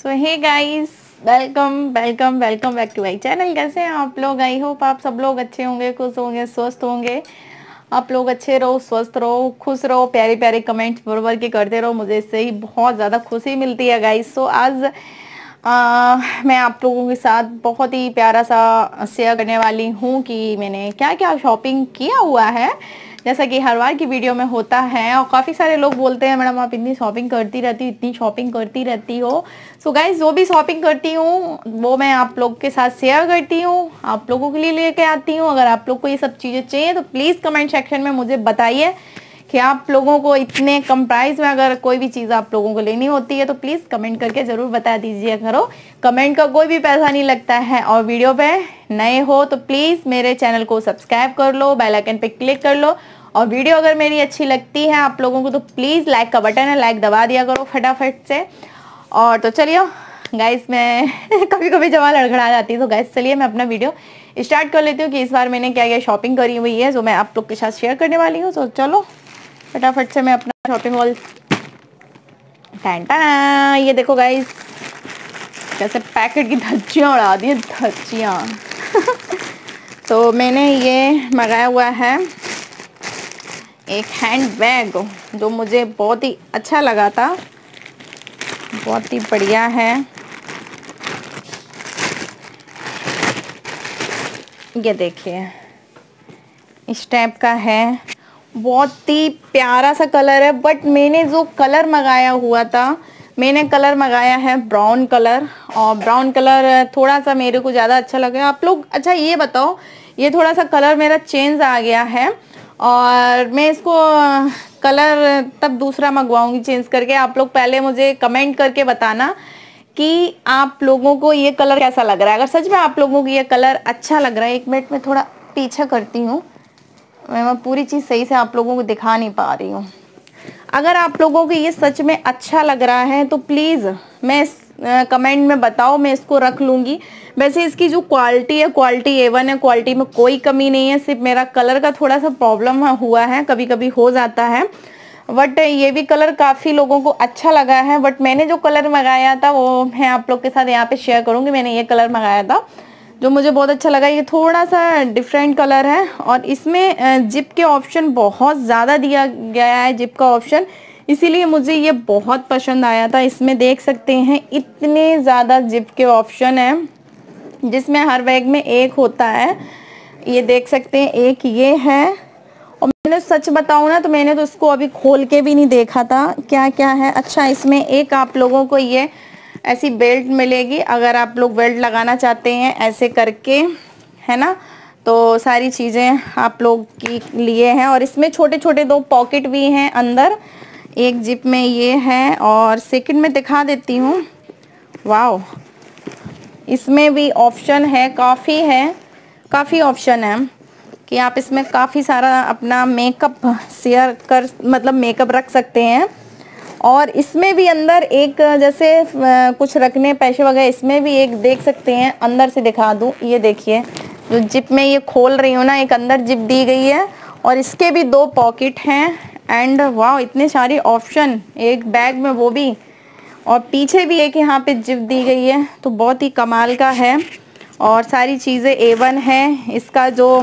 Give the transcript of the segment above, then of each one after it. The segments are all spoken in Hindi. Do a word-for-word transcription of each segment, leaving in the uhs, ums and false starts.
So hey guys, welcome welcome welcome back to my channel. कैसे हैं आप लोग? आई होप आप सब लोग अच्छे होंगे, खुश होंगे, स्वस्थ होंगे। आप लोग अच्छे रहो, स्वस्थ रहो, खुश रहो, प्यारे प्यारे कमेंट्स बरबर के करते रहो। मुझे इससे ही बहुत ज़्यादा खुशी मिलती है गाइस। सो आज आ, मैं आप लोगों के साथ बहुत ही प्यारा सा शेयर करने वाली हूँ कि मैंने क्या क्या शॉपिंग किया हुआ है। जैसा कि हर बार की वीडियो में होता है, और काफ़ी सारे लोग बोलते हैं मैडम आप इतनी शॉपिंग करती रहती हो, इतनी शॉपिंग करती रहती हो। सो गाइज, जो भी शॉपिंग करती हूँ वो मैं आप लोग के साथ शेयर करती हूँ, आप लोगों के लिए लेके आती हूँ। अगर आप लोग को ये सब चीज़ें चाहिए तो प्लीज़ कमेंट सेक्शन में मुझे बताइए कि आप लोगों को इतने कम प्राइस में अगर कोई भी चीज़ आप लोगों को लेनी होती है तो प्लीज़ कमेंट करके ज़रूर बता दीजिए करो। कमेंट का कोई भी पैसा नहीं लगता है। और वीडियो पे नए हो तो प्लीज़ मेरे चैनल को सब्सक्राइब कर लो, बेल आइकन पे क्लिक कर लो। और वीडियो अगर मेरी अच्छी लगती है आप लोगों को तो प्लीज़ लाइक का बटन है, लाइक दबा दिया करो फटाफट से। और तो चलिए गाइस, मैं कभी कभी जमा लड़खड़ा जाती है, तो गाइस चलिए मैं अपना वीडियो स्टार्ट कर लेती हूँ कि इस बार मैंने क्या क्या शॉपिंग करी हुई है जो मैं आप लोग के साथ शेयर करने वाली हूँ। तो चलो फटाफट से मैं अपना शॉपिंग हॉल टैंटा। ये देखो गाइस, कैसे पैकेट की धज्जियाँ उड़ा दी, धज्जियाँ। तो मैंने ये मंगाया हुआ है एक हैंड बैग जो मुझे बहुत ही अच्छा लगा था, बहुत ही बढ़िया है। ये देखिए इस टाइप का है, बहुत ही प्यारा सा कलर है। बट मैंने जो कलर मंगाया हुआ था, मैंने कलर मंगाया है ब्राउन कलर, और ब्राउन कलर थोड़ा सा मेरे को ज़्यादा अच्छा लगा। आप लोग अच्छा ये बताओ, ये थोड़ा सा कलर मेरा चेंज आ गया है और मैं इसको कलर तब दूसरा मंगवाऊंगी चेंज करके। आप लोग पहले मुझे कमेंट करके बताना कि आप लोगों को ये कलर कैसा लग रहा है। अगर सच में आप लोगों को ये कलर अच्छा लग रहा है, एक मिनट में थोड़ा पीछे करती हूँ, मैं पूरी चीज़ सही से आप लोगों को दिखा नहीं पा रही हूँ। अगर आप लोगों को ये सच में अच्छा लग रहा है तो प्लीज़ मैं कमेंट में बताओ, मैं इसको रख लूँगी। वैसे इसकी जो क्वालिटी है, क्वालिटी ए वन है, क्वालिटी में कोई कमी नहीं है। सिर्फ मेरा कलर का थोड़ा सा प्रॉब्लम हुआ है, कभी कभी हो जाता है। बट ये भी कलर काफ़ी लोगों को अच्छा लगा है। बट मैंने जो कलर मंगाया था वो मैं आप लोग के साथ यहाँ पे शेयर करूँगी। मैंने ये कलर मंगाया था जो मुझे बहुत अच्छा लगा। ये थोड़ा सा डिफरेंट कलर है और इसमें जिप के ऑप्शन बहुत ज़्यादा दिया गया है, जिप का ऑप्शन, इसीलिए मुझे ये बहुत पसंद आया था। इसमें देख सकते हैं इतने ज़्यादा जिप के ऑप्शन हैं, जिसमें हर बैग में एक होता है। ये देख सकते हैं एक ये है, और मैंने सच बताऊँ ना तो मैंने तो इसको अभी खोल के भी नहीं देखा था क्या क्या है। अच्छा, इसमें एक आप लोगों को ये ऐसी बेल्ट मिलेगी, अगर आप लोग बेल्ट लगाना चाहते हैं ऐसे करके, है ना, तो सारी चीज़ें आप लोग के लिए हैं। और इसमें छोटे छोटे दो पॉकेट भी हैं अंदर, एक जिप में ये है और सेकंड में दिखा देती हूँ। वाओ, इसमें भी ऑप्शन है, काफ़ी है, काफ़ी ऑप्शन है कि आप इसमें काफ़ी सारा अपना मेकअप शेयर कर, मतलब मेकअप रख सकते हैं। और इसमें भी अंदर एक जैसे कुछ रखने पैसे वगैरह, इसमें भी एक देख सकते हैं, अंदर से दिखा दूं, ये देखिए जो जिप में ये खोल रही हूँ ना, एक अंदर जिप दी गई है और इसके भी दो पॉकेट हैं। एंड वाह, इतने सारे ऑप्शन एक बैग में, वो भी, और पीछे भी एक यहाँ पे जिप दी गई है, तो बहुत ही कमाल का है। और सारी चीज़ें ए वन है। इसका जो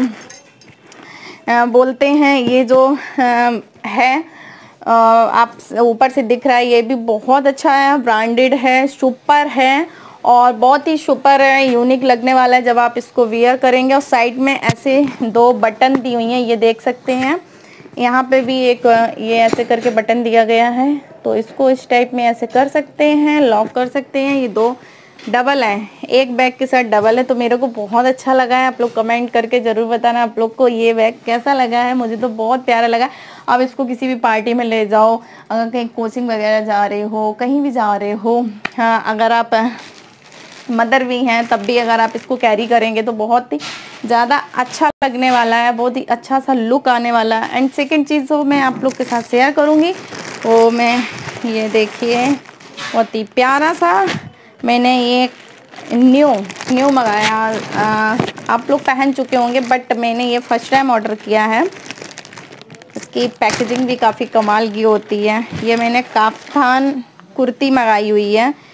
आ, बोलते हैं ये जो आ, है, आप ऊपर से दिख रहा है, ये भी बहुत अच्छा है, ब्रांडेड है, सुपर है और बहुत ही सुपर है, यूनिक लगने वाला है जब आप इसको वियर करेंगे। और साइड में ऐसे दो बटन दी हुई हैं, ये देख सकते हैं। यहाँ पे भी एक ये ऐसे करके बटन दिया गया है, तो इसको इस टाइप में ऐसे कर सकते हैं, लॉक कर सकते हैं। ये दो डबल है, एक बैग के साथ डबल है, तो मेरे को बहुत अच्छा लगा है। आप लोग कमेंट करके ज़रूर बताना आप लोग को ये बैग कैसा लगा है। मुझे तो बहुत प्यारा लगा। आप इसको किसी भी पार्टी में ले जाओ, अगर कहीं कोचिंग वगैरह जा रहे हो, कहीं भी जा रहे हो, हाँ, अगर आप मदर भी हैं तब भी अगर आप इसको कैरी करेंगे तो बहुत ही ज़्यादा अच्छा लगने वाला है, बहुत ही अच्छा सा लुक आने वाला है। एंड सेकेंड चीज़ जो मैं आप लोग के साथ शेयर करूँगी वो मैं, ये देखिए बहुत ही प्यारा सा मैंने ये न्यू न्यू मंगाया। आप लोग पहन चुके होंगे बट मैंने ये फर्स्ट टाइम ऑर्डर किया है। इसकी पैकेजिंग भी काफ़ी कमाल की होती है। ये मैंने काफ्तान कुर्ती मंगाई हुई है,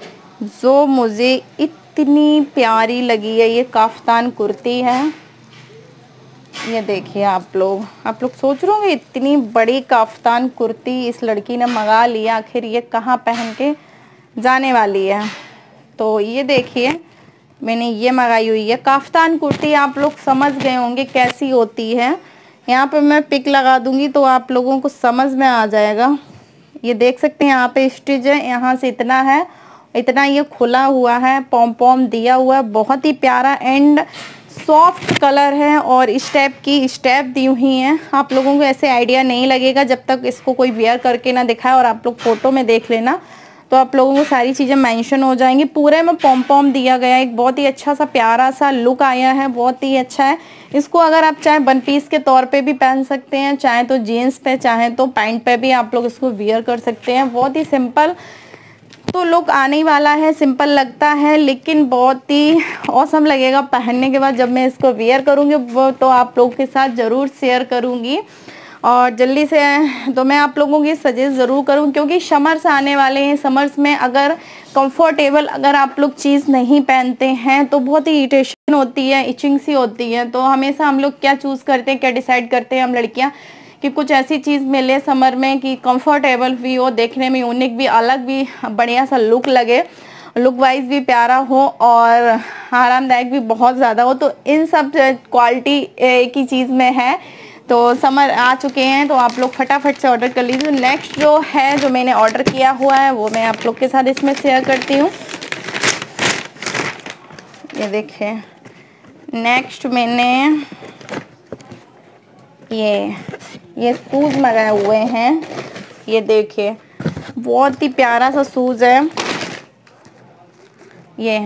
जो मुझे इतनी प्यारी लगी है, ये काफ्तान कुर्ती है। ये देखिए आप लोग आप लोग सोच रहे होंगे इतनी बड़ी काफ्तान कुर्ती इस लड़की ने मंगा लिया, आखिर ये कहाँ पहन के जाने वाली है। तो ये देखिए मैंने ये मंगाई हुई है काफ्तान कुर्ती। आप लोग समझ गए होंगे कैसी होती है। यहाँ पे मैं पिक लगा दूंगी तो आप लोगों को समझ में आ जाएगा। ये देख सकते हैं यहाँ पे स्टिच है, यहाँ से इतना है, इतना ये खुला हुआ है, पॉम पॉम दिया हुआ है, बहुत ही प्यारा एंड सॉफ्ट कलर है। और इस टाइप की स्टेप दी हुई हैं। आप लोगों को ऐसे आइडिया नहीं लगेगा जब तक इसको कोई वेयर करके ना दिखाए। और आप लोग फोटो में देख लेना तो आप लोगों को सारी चीज़ें मेंशन हो जाएंगी। पूरे में पॉम पॉम दिया गया है, एक बहुत ही अच्छा सा प्यारा सा लुक आया है, बहुत ही अच्छा है। इसको अगर आप चाहे वन पीस के तौर पे भी पहन सकते हैं, चाहे तो जीन्स पे, चाहे तो पैंट पे भी आप लोग इसको वियर कर सकते हैं। बहुत ही सिंपल तो लुक आने वाला है, सिंपल लगता है लेकिन बहुत ही औसम लगेगा पहनने के बाद। जब मैं इसको वियर करूँगी वो तो आप लोगों के साथ ज़रूर शेयर करूँगी। और जल्दी से तो मैं आप लोगों की सजेस्ट ज़रूर करूँ क्योंकि समर्स आने वाले हैं। समर्स में अगर कंफर्टेबल अगर आप लोग चीज़ नहीं पहनते हैं तो बहुत ही इरिटेशन होती है, इचिंग सी होती है। तो हमेशा हम लोग क्या चूज़ करते हैं, क्या डिसाइड करते हैं हम लड़कियाँ कि कुछ ऐसी चीज़ मिले समर में कि कंफर्टेबल भी हो, देखने में यूनिक भी, अलग भी, बढ़िया सा लुक लगे, लुक वाइज भी प्यारा हो और आरामदायक भी बहुत ज़्यादा हो। तो इन सब क्वालिटी एक ही चीज़ में है। तो समर आ चुके हैं तो आप लोग फटाफट से ऑर्डर कर लीजिए। नेक्स्ट जो है जो मैंने ऑर्डर किया हुआ है वो मैं आप लोग के साथ इसमें शेयर करती हूँ। ये देखिए नेक्स्ट मैंने ये ये शूज़ मंगाए हुए हैं। ये देखिए बहुत ही प्यारा सा शूज़ है। ये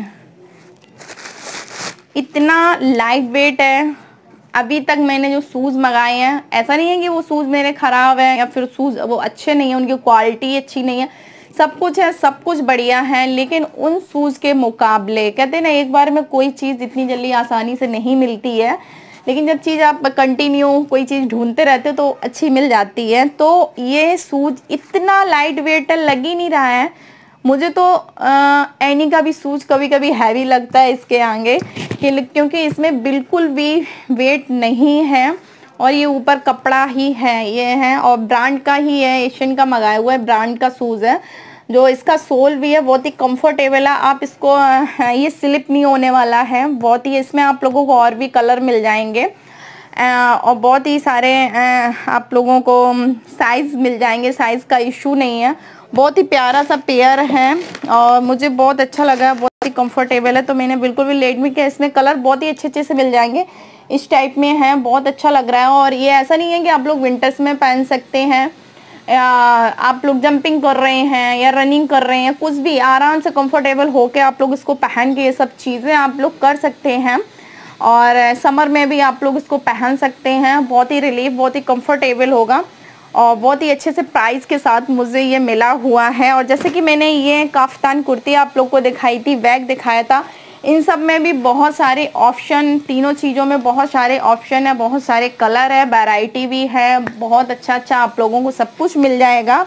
इतना लाइट वेट है। अभी तक मैंने जो शूज़ मंगाए हैं ऐसा नहीं है कि वो शूज़ मेरे ख़राब हैं या फिर शूज़ वो अच्छे नहीं हैं, उनकी क्वालिटी अच्छी नहीं है, सब कुछ है, सब कुछ बढ़िया है। लेकिन उन शूज़ के मुकाबले कहते हैं ना एक बार में कोई चीज़ इतनी जल्दी आसानी से नहीं मिलती है, लेकिन जब चीज़ आप कंटिन्यू कोई चीज़ ढूंढते रहते हो तो अच्छी मिल जाती है। तो ये शूज़ इतना लाइट वेट लग ही नहीं रहा है मुझे। तो आ, एनी का भी शूज़ कभी कभी हैवी लगता है इसके आगे क्योंकि इसमें बिल्कुल भी वेट नहीं है और ये ऊपर कपड़ा ही है, ये है और ब्रांड का ही है, एशियन का मंगाया हुआ है, ब्रांड का शूज़ है। जो इसका सोल भी है बहुत ही कंफर्टेबल है। आप इसको ये स्लिप नहीं होने वाला है, बहुत ही इसमें आप लोगों को और भी कलर मिल जाएंगे और बहुत ही सारे आप लोगों को साइज़ मिल जाएंगे, साइज़ का इशू नहीं है। बहुत ही प्यारा सा पेयर है और मुझे बहुत अच्छा लगा, बहुत ही कंफर्टेबल है। तो मैंने बिल्कुल भी लेट में किया, इसमें कलर बहुत ही अच्छे अच्छे से मिल जाएंगे, इस टाइप में है, बहुत अच्छा लग रहा है। और ये ऐसा नहीं है कि आप लोग विंटर्स में पहन सकते हैं या आप लोग जंपिंग कर रहे हैं या रनिंग कर रहे हैं, कुछ भी आराम से कंफर्टेबल होके आप लोग इसको पहन के ये सब चीज़ें आप लोग कर सकते हैं। और समर में भी आप लोग इसको पहन सकते हैं, बहुत ही रिलीफ, बहुत ही कंफर्टेबल होगा और बहुत ही अच्छे से प्राइस के साथ मुझे ये मिला हुआ है। और जैसे कि मैंने ये काफ्तान कुर्ती आप लोग को दिखाई थी, बैग दिखाया था, इन सब में भी बहुत सारे ऑप्शन, तीनों चीज़ों में बहुत सारे ऑप्शन है, बहुत सारे कलर है, वैरायटी भी है, बहुत अच्छा अच्छा आप लोगों को सब कुछ मिल जाएगा।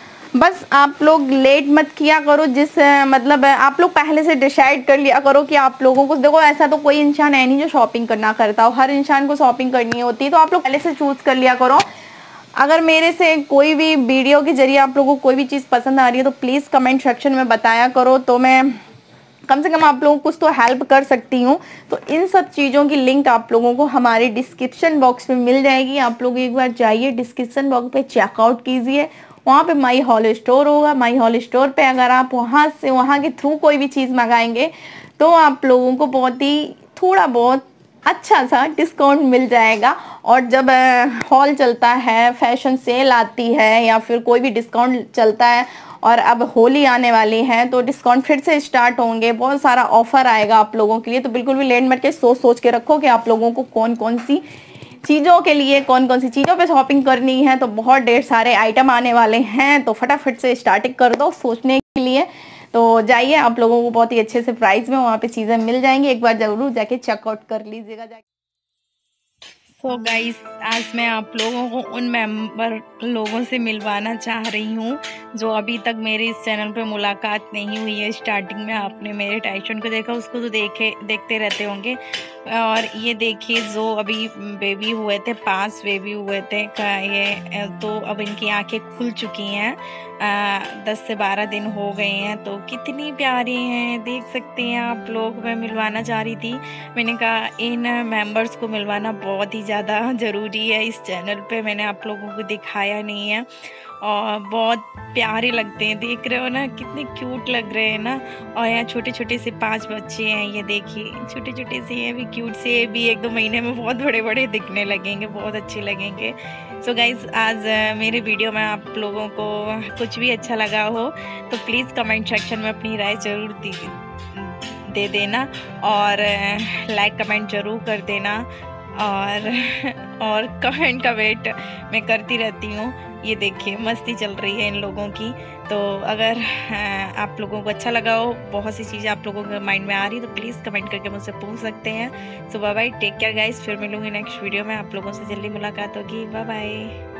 बस आप लोग लेट मत किया करो, जिस मतलब आप लोग पहले से डिसाइड कर लिया करो कि आप लोगों को, देखो ऐसा तो कोई इंसान है नहीं जो शॉपिंग करना करता हो, हर इंसान को शॉपिंग करनी होती है। तो आप लोग पहले से चूज़ कर लिया करो। अगर मेरे से कोई भी वीडियो के जरिए आप लोगों को कोई भी चीज़ पसंद आ रही है तो प्लीज़ कमेंट सेक्शन में बताया करो, तो मैं कम से कम आप लोगों को कुछ तो हेल्प कर सकती हूँ। तो इन सब चीज़ों की लिंक आप लोगों को हमारे डिस्क्रिप्शन बॉक्स में मिल जाएगी। आप लोग एक बार जाइए डिस्क्रिप्शन बॉक्स पे चेकआउट कीजिए, वहाँ पे माई हॉल स्टोर होगा। माई हॉल स्टोर पे अगर आप वहाँ से वहाँ के थ्रू कोई भी चीज़ मंगाएंगे तो आप लोगों को बहुत ही थोड़ा बहुत अच्छा सा डिस्काउंट मिल जाएगा। और जब हॉल चलता है, फैशन सेल आती है या फिर कोई भी डिस्काउंट चलता है और अब होली आने वाली है तो डिस्काउंट फिर से स्टार्ट होंगे, बहुत सारा ऑफर आएगा आप लोगों के लिए। तो बिल्कुल भी लेट मत के सोच सोच के रखो कि आप लोगों को कौन कौन सी चीज़ों के लिए, कौन कौन सी चीज़ों पे शॉपिंग करनी है। तो बहुत ढेर सारे आइटम आने वाले हैं, तो फटाफट से स्टार्टिंग कर दो सोचने के लिए। तो जाइए, आप लोगों को बहुत ही अच्छे से प्राइस में वहाँ पे चीज़ें मिल जाएंगी, एक बार ज़रूर जाके चेकआउट कर लीजिएगा। सो गाइस, आज मैं आप लोगों को उन मेंबर लोगों से मिलवाना चाह रही हूँ जो अभी तक मेरे इस चैनल पे मुलाकात नहीं हुई है। स्टार्टिंग में आपने मेरे टाइशन को देखा, उसको तो देखे देखते रहते होंगे। और ये देखिए, जो अभी बेबी हुए थे, पांच बेबी हुए थे का ये, तो अब इनकी आंखें खुल चुकी हैं। दस से बारह दिन हो गए हैं, तो कितनी प्यारी हैं, देख सकते हैं आप लोग। मैं मिलवाना चाह रही थी, मैंने कहा इन मेंबर्स को मिलवाना बहुत ही ज़्यादा ज़रूरी है। इस चैनल पे मैंने आप लोगों को दिखाया नहीं है और बहुत प्यारे लगते हैं, देख रहे हो ना कितने क्यूट लग रहे हैं ना। और यहाँ छोटे छोटे से पांच बच्चे हैं, ये देखिए छोटे छोटे से ये भी क्यूट से, ये भी एक दो महीने में बहुत बड़े बड़े दिखने लगेंगे, बहुत अच्छे लगेंगे। सो so गाइज, आज मेरे वीडियो में आप लोगों को कुछ भी अच्छा लगा हो तो प्लीज़ कमेंट सेक्शन में अपनी राय ज़रूर दी दे देना और लाइक कमेंट ज़रूर कर देना। और और कमेंट का वेट मैं करती रहती हूँ। ये देखिए मस्ती चल रही है इन लोगों की। तो अगर आप लोगों को अच्छा लगा हो, बहुत सी चीज़ें आप लोगों के माइंड में आ रही है, तो प्लीज़ कमेंट करके मुझसे पूछ सकते हैं। So bye bye, take care guys, फिर मिलूंगी नेक्स्ट वीडियो में। आप लोगों से जल्दी मुलाकात होगी। Bye bye.